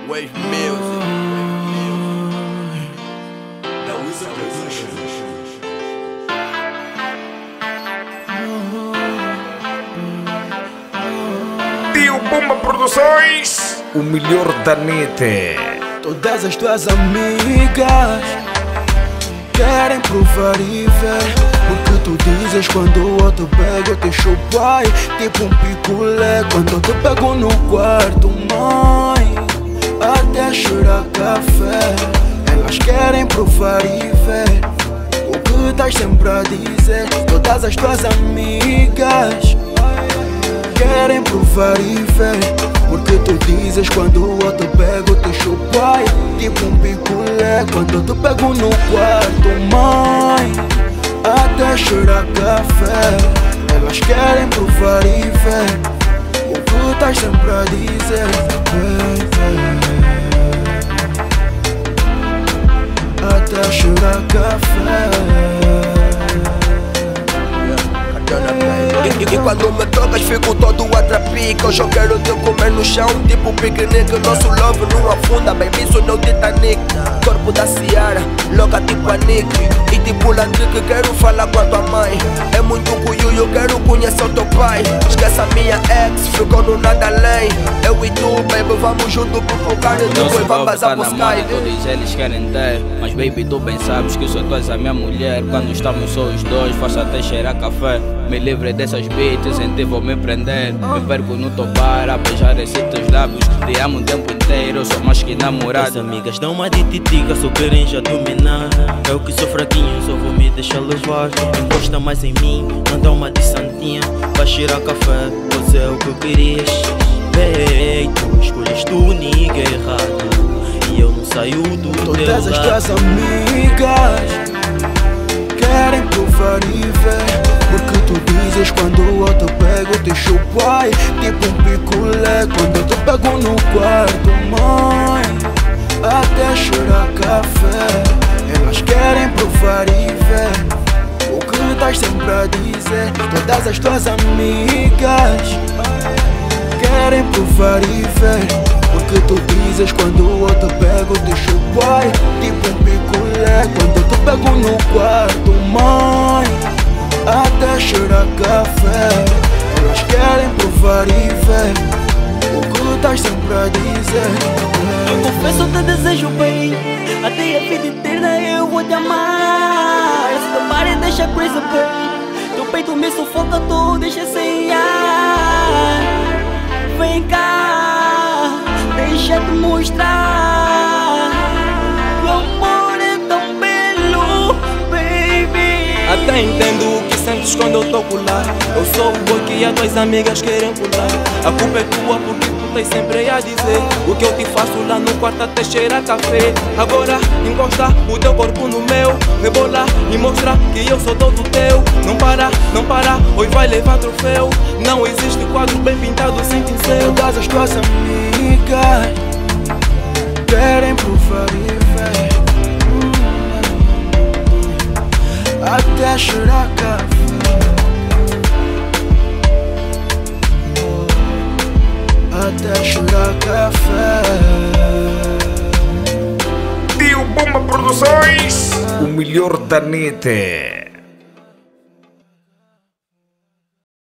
Wave Music. Tio Pumba Produções, o melhor da net. Todas as tuas amigas querem provar e ver o que tu dizes quando o outro pega o teu chupai, tipo um picolé. Quando eu te pego no quarto, mãe, até chorar café. Elas querem provar e ver o que estás sempre a dizer. Todas as tuas amigas querem provar e ver porque tu dizes quando o outro pega o teu chupai, tipo um picolé. Quando eu te pego no quarto, mãe, até chorar café. Elas querem provar e ver o que estás sempre a dizer. Até chorar café. E quando me tocas fico todo a trapica. Hoje eu quero te comer no chão, tipo piquenique. Nosso love não afunda, baby, isso não Titanic. Corpo da Ciara, louca tipo a Nick. E tipo Landrick, quero falar com a tua mãe. É muito cuiu, eu quero conhecer o teu pai. Esquece a minha ex, ficou no nada além. Eu e tu, baby, vamos junto pro focar e depois vamos vazar pro Sky. Todos eles querem ter, mas baby, tu bem sabes que só tu és a minha mulher. Quando estamos só os dois, faço até cheirar café. Me livre dessas beats, em ti vou me prender. Me perco no teu bar, a beijar esses teus lábios. Te amo o tempo inteiro, sou mais que namorado. As amigas dão uma de titica, só querem já dominar. Eu que sou fraquinho, só vou me deixar levar. Encosta mais em mim, manda uma de santinha. Vai cheirar café, você é o que eu querias. Peito, escolhes tu, ninguém errado. E eu não saio do teu lado. Todas as tuas amigas querem provar e ver porque tu dizes quando o outro pega o teu chupai, tipo um picolé. Quando eu te pego no quarto, mãe, até chorar café. Elas querem provar e ver o que estás sempre a dizer. Todas as tuas amigas querem provar e ver porque tu dizes quando o outro pega o teu chupai, tipo um picolé. Quando eu te pego no quarto, mãe, até chorar café. Elas querem provar e ver o que estás sempre a dizer. Eu confesso, te desejo bem, até a vida inteira eu vou te amar. Se teu body deixa crazy bem, teu peito me sufoca, tu deixa sem ar. Vem cá, deixa-te mostrar. O amor é tão belo, baby. Até entendo o que sentes quando eu tô por lá. Eu sou o boy que as tuas amigas querem pular. A culpa é tua porque tu tens sempre a dizer o que eu te faço lá no quarto até cheirar café. Agora encosta o teu corpo no meu, rebola e mostra que eu sou todo teu. Não para, não para, hoje vai levar troféu. Não existe quadro bem pintado sem pincel. Todas as tuas amigas querem provar e ver até chorar café. Até chorar café. Tio Pumba Produções, o melhor da net.